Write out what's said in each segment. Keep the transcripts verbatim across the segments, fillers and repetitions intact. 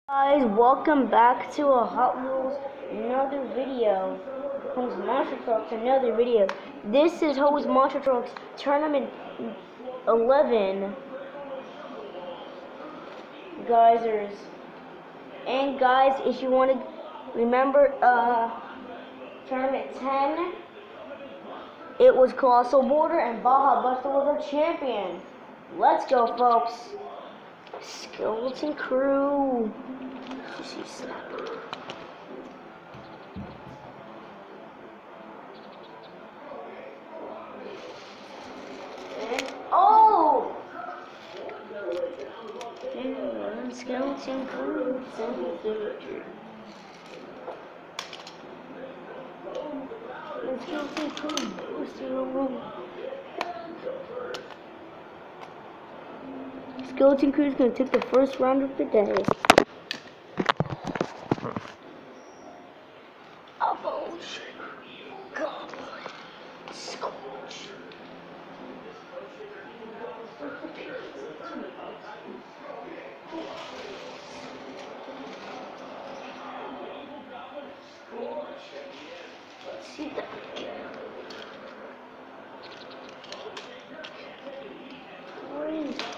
Guys, welcome back to a Hot Wheels another video. Hose Monster Trucks another video. This is Hose Monster Trucks Tournament eleven. Guys, there's and guys, if you want to remember uh Tournament ten, it was Colossal Border and Baja Buster was our champion. Let's go, folks. Skeleton Crew. You see Snapper. And oh! And Skeleton Crew. Skeleton Crew. Skeleton Crew is going to take the first round of the day. Abosh, Goblin, Scorch. Let's see that again. Where is it?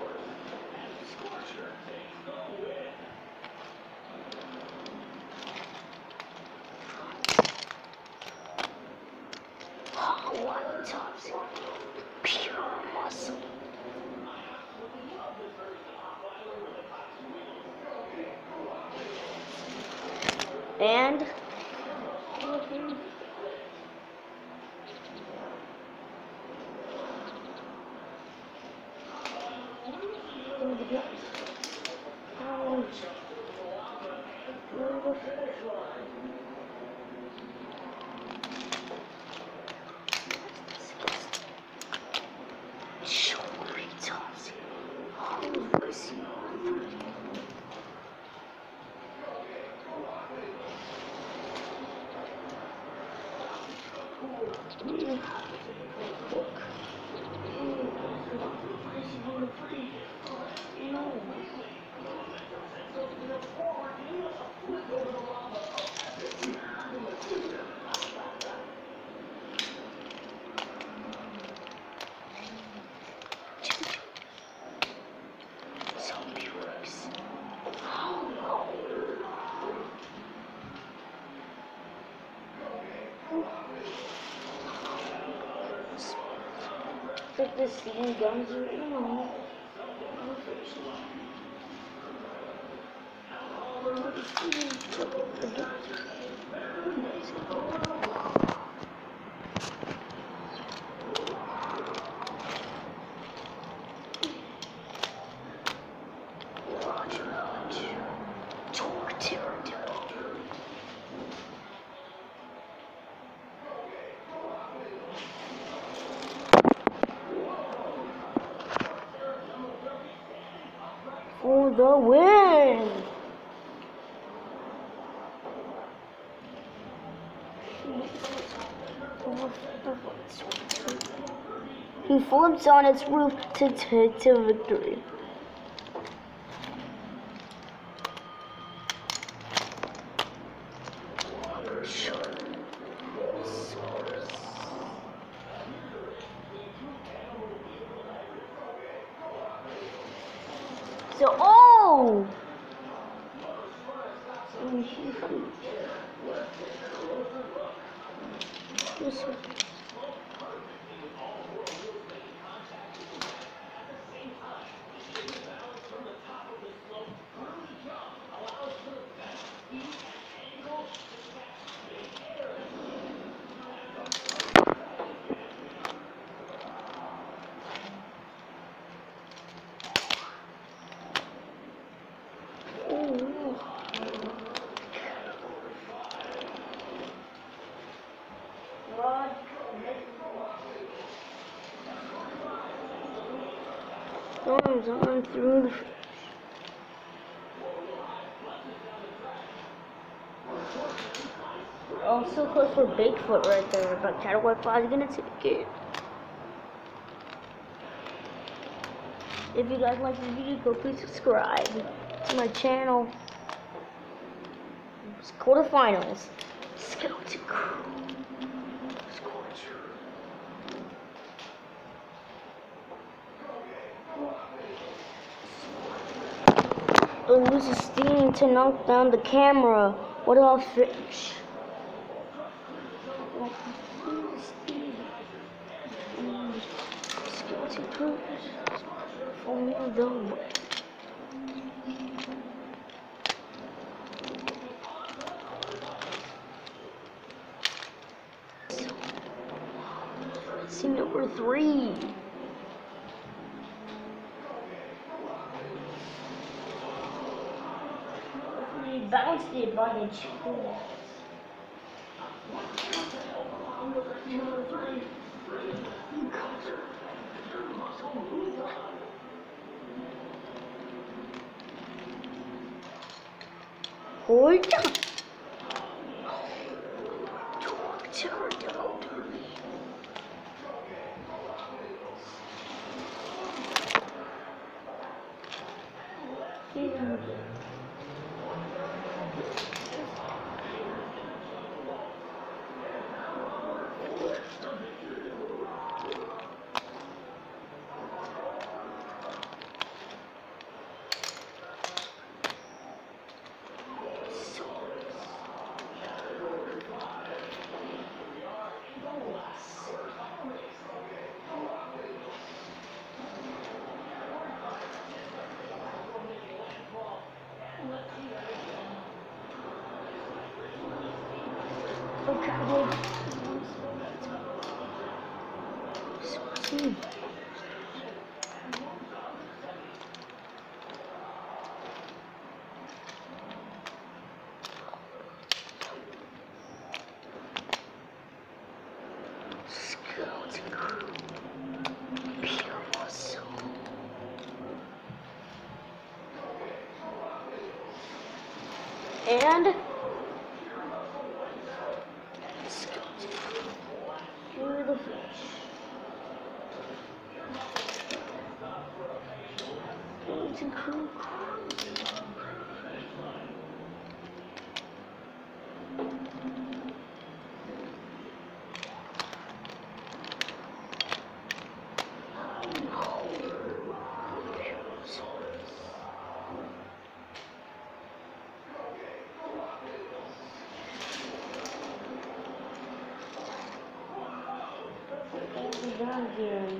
Tops, pure muscle. And like the steam guns are in on. For the win! He flips on its roof to to, to victory. So, oh! Storms on through the also close for Bigfoot right there, but Chataway five is gonna take it. If you guys like this video, go please subscribe to my channel. Quarterfinals. Skeleton Crew. It uses steam to knock down the camera. What about fish? Skeleton Crew. For me, though. Scene number three. We bounced it by the chairs. Hold on. And through the fish. It's incredible. Down here.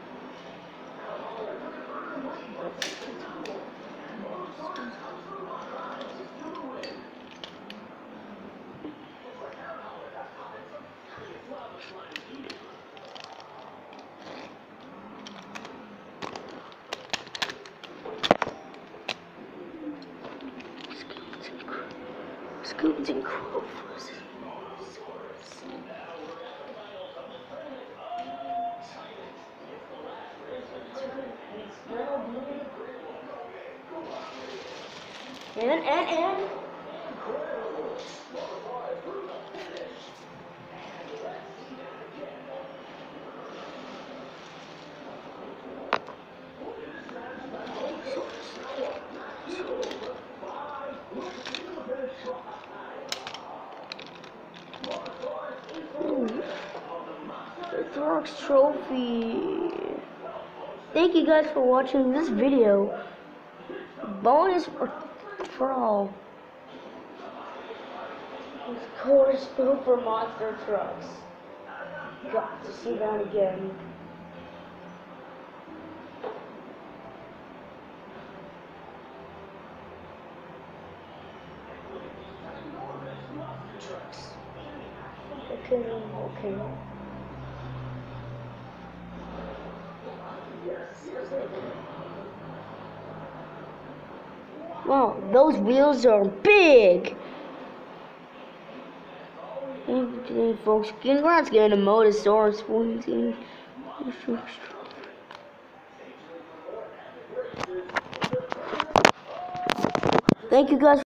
Skeleton Crew. And, and, and. The Thorax Trophy. Thank you guys for watching this video. Bonus for, for all. Of course, Super Monster Trucks. Got to see that again. Trucks. Okay, okay. Wow, those wheels are big! Okay, folks, congrats getting a Motosaurus pointing. Thank you guys for